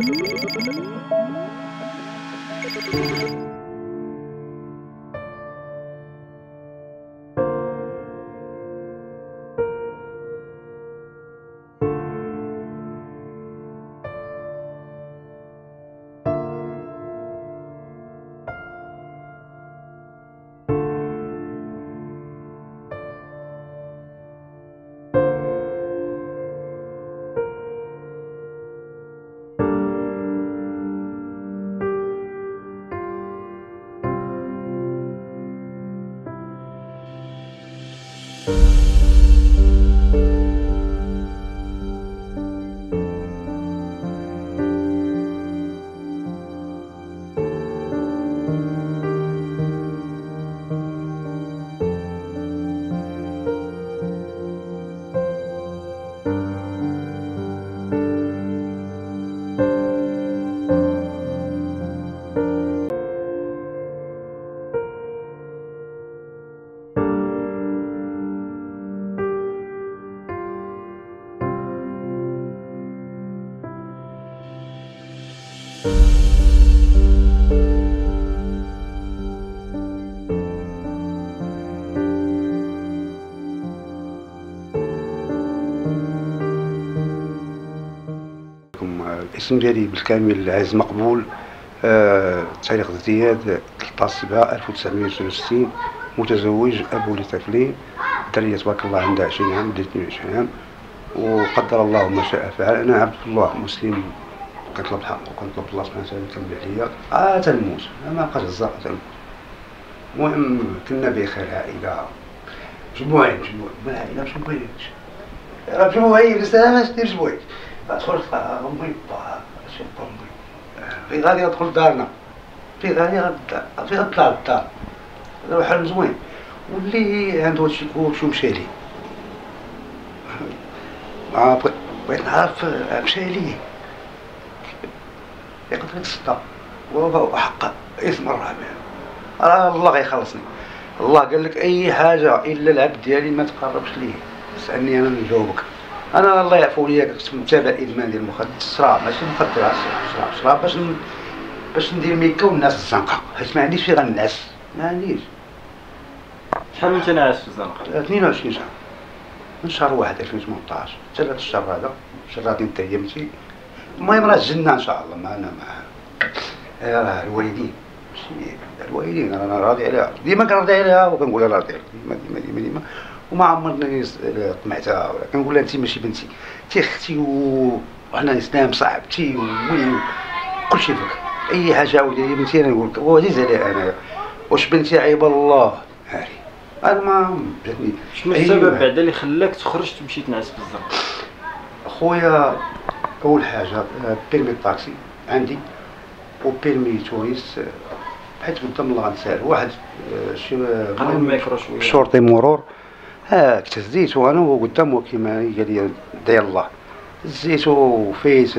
الاسم ديالي بالكامل عز مقبول، تاريخ الازدياد 13/7 1963، متزوج، ابو لطفلين، الدريه تبارك الله عندها 20 عام، بدات 22 عام، وقدر الله ما شاء فعل. انا عبد الله مسلم، كنطلب الحق وكنطلب الله سبحانه وتعالى يكمل عليا تنموت، ما بقاش الزرع تنموت. المهم كنا بخير، عائله جموعين من العائله باش نبغيكش راه جموعين بالسلامه، دير جموعين دخلت امي شوف امي في غادي ندخل لدارنا، في غادي نطلع للدار، هذا حل زوين، واللي عنده هادشي كلشي مشى ليه. بغيت نعرف مشى ليه يقدر يتصدى وحق اسم الرابع، راه الله غيخلصني. الله قال لك اي حاجه الا العبد ديالي ما تقربش ليه، اسالني انا نجاوبك. انا الله يعفو ليا كنت متابع ادمان ديال المخدرات، الشراب ماشي مخدرات، الشراب باش ندير ميكا والناس الزنقه، حيت ما عنديش فين غنعس، ما عنديش. شحال من تنعس في الزنقه؟ 22 سنه، من شهر 1 2018 حتى لهاد الشهر هذا، شهرين تيمتي. المهم راه الجنه ان شاء الله معنا، راه الوالدين، ماشي الوالدين انا راضي عليها، ديما كنراضي عليها وكنقول لها راضي عليك ديما، وما عمرني طمعتها ولا كنقول لها انت ماشي بنتي، انت اختي، وحنا الاسلام صاحبتي ومي كلشي فيك، اي حاجه عاودي لي بنتي انا نقول لك، وعزيز عليها انايا، واش بنتي عيب الله هاري. انا ما جاتني. شنو السبب بعدا اللي خلاك تخرج تمشي تنعس في الزنقه؟ خويا اول حاجه بيرمي الطاكسي عندي، وبيرمي توريست، حيت قدام الله غنسال واحد قرب الميكرو شويه، شرطي مرور، اهتزيتو انا وقدامه كيما قال لي داير الله، هزيتو وفيت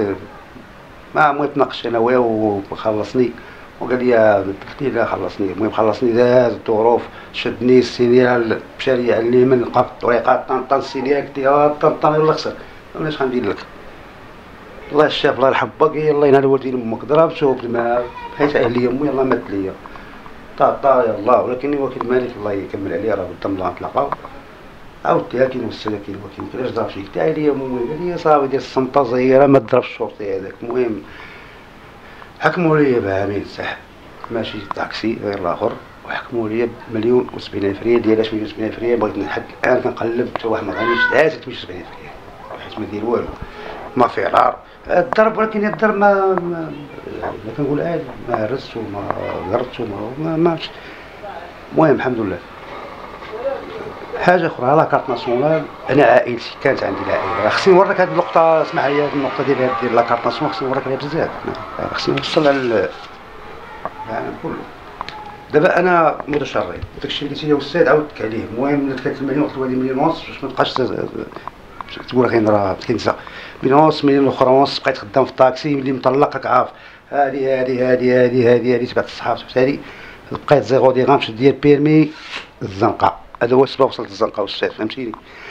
ما تناقش انا وياه، وخلصني وقال لي قلت لي لا خلصني. المهم خلصني، داز الظروف، شدني السينيال، مشى لي على اليمين، لقى الطريقه طنطن السينيال، قلت له طنطن يلاه خسر، علاش غندير لك، الله الشاف الله يرحم باك، يلاه ينال والدين امك، ضربته بالماء حيت اهلي امي يلاه مات ليا، طا يلاه، ولكن وكيل مالك الله يكمل عليه، راه قدام الله نتلاقاو. عاودت لها كاين والسلاكين وكاين كيفاش ضرب شي، قلت لها يا امي، قال لي صافي دير الصمته صغيره ما تضربش الشرطي هذاك. المهم حكموا لي بعامين سحب، ماشي طاكسي غير الاخر، وحكموا لي ب1,070,000 ريال. ديال 1,070,000 ريال بغيت لحد الان كنقلب حتى واحد ما غاديش دازت 1,070,000 ريال، حيت ما دير والو، ما فرار الضرب، ولكن الضرب ما كنقول عادي، ما هرست وما ضربت وما ماشي. المهم الحمد لله. حاجه اخرى، لا كارت ناسيونال، انا عائلتي كانت عندي العائله، خصني نوريك هذه النقطه، اسمح لي، هذه النقطه ديال لا كارت ناسيونال خصني نوريك عليها بزاف، خصني نوصل على العالم كله. دابا انا متشرد، داكشي اللي قلت لي الاستاذ عاودتك عليه. المهم ملي كانت المليون قلت له هذه 1,000,000 باش ما تبقاش تقول غير راه كينسى 1,000,000 1,000,000 بقيت خدام في الطاكسي، ملي مطلق عارف هذه تبعت الصحاب تاعي، بقيت زيرو ديغام، شد ديال بيرمي الزنقه، هذا هو السبب وصلت للزنقه والصيف، فهمتيني.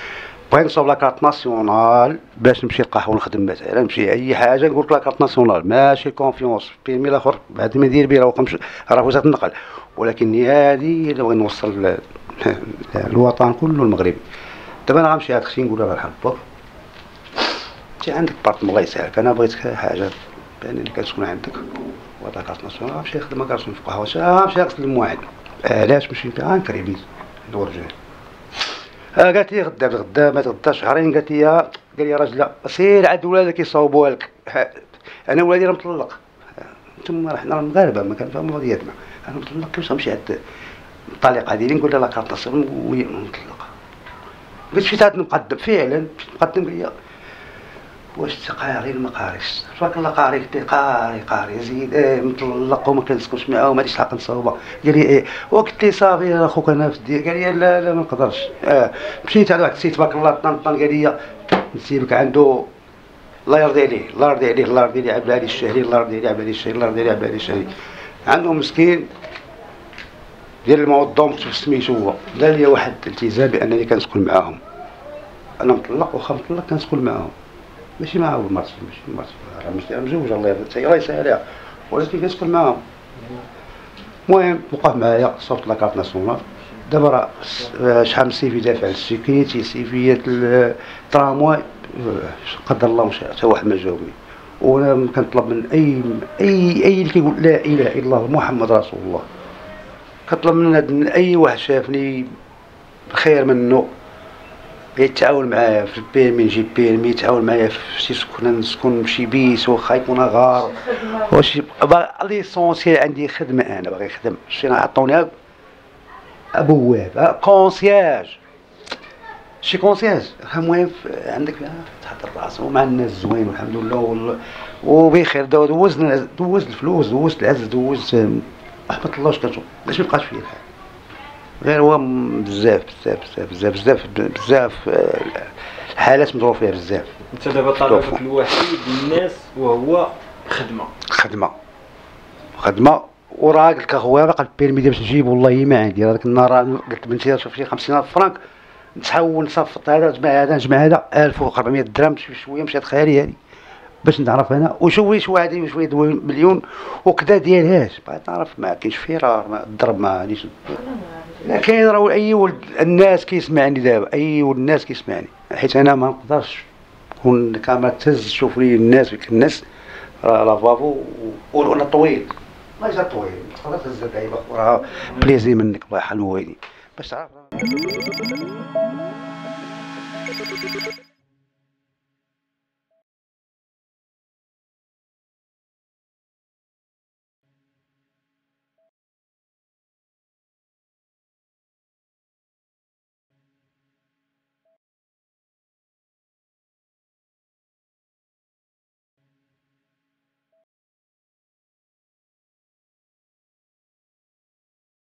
بغيت نصاوب لاكارت ناسيونال باش نمشي للقهوه ونخدم مثلا، نمشي اي حاجه نقول لك لاكارت ناسيونال ماشي كونفيونس بيرمي الاخر بعد ما ندير بيه راه وزاره النقل، ولكن هذه اللي بغي نوصل الوطن كله المغربي. دابا انا غنمشي عند اختي نقول لها مرحبا انت عندك بارتم الله يسهلك، انا بغيت حاجه بانني كتكون عندك لاكارت ناسيونال، غنمشي نخدم كارسون في قهوه، غنمشي نغسل المواعين. علاش ماشي غنكري بيت ندور رجال. قالت لي غدا ما تغداش شهرين، قالت لي قال لي راجل سير عند ولادك يصاوبوها لك، انا ولادي راه مطلق، انتم حنا راه مغاربه ما كنفهموا قضيتنا، انا مطلق كيفاش غنمشي عند الطليقه ديالي نقول لها لاكارت ناسيونال وهي مطلقه. قلت مشيت عند المقدم فعلا، مشيت المقدم قال لي واش انت قاري ما قاريش؟ تبارك الله قاري. قلت له قاري زيد مطلق وما كنسكنش معاه وما عنديش الحق نصاوبها. قال لي وقلت لي صافي اخوك انا في الدير. قال لي لا ما نقدرش. مشيت على واحد السيد تبارك الله طنطن قال لي نسيبك عنده الله يرضي عليه الله يرضي عليه الله يرضي عليه عبد العالي الشهري الله يرضي عليه عبد العالي الشهري الله يرضي عليه عبد العالي الشهري. عنده مسكين ديال الموظف سميتو هو دار لي واحد الالتزام بانني كنسكن معاهم، انا مطلق واخا مطلق كنسكن معاهم ماشي مع مرتي ماشي مزوج الله يسهلها ولكن كنسكن معاهم. المهم وقف معايا صوبت لاكارت ناسيونال. دابا راه شحال من سيفي دافع للسيكيتي سيفيات الترامواي قدر الله وشاء حتى واحد ما جاوبني. وانا كنطلب من اي اللي كيقول لا اله الا الله محمد رسول الله، كنطلب من اي واحد شافني بخير منه يتعاون معايا في البيرمي نجيب بيرمي، يتعاون معايا في شي سكنه نسكن بشي بيس واخا يكون غار واش ليسونسيال. عندي خدمه انا باغي نخدم شي عطوني بواب كونسياج شي كونسياج. المهم عندك تحت الراس ومع الناس زوين والحمد لله وبخير. دوزت الفلوس دوزت العز دوزت رحمه الله واش كنشوف باش ميبقاش فيا الحال غير هو بزاف الحالات مضروب فيها بزاف. انت دابا طلبك الوحيد للناس وهو خدمه وراه قلت لك اخويا باقي البيرمي باش نجيب والله ما عندي. هذاك النهار قلت بنتي شوف شي 50,000 فرانك نتحول نصفط هذا نجمع هذا 1400 درهم شويه مشات خيالي هذه باش نعرف انا وشوي شويه مليون وكذا ديالهاش. بغيت نعرف ما كاينش فرار ما الضرب ما غاديش. لا كاين راه اي ولد الناس كيسمعني دابا اي ولد الناس كيسمعني حيت انا ما نقدرش نكون الكاميرا تهز تشوف لي الناس راه لافافو وانا طويل ما جا طويل تقدر تهز اللعيبه وراه بليزي منك الله يرحم الوالدين باش تعرف.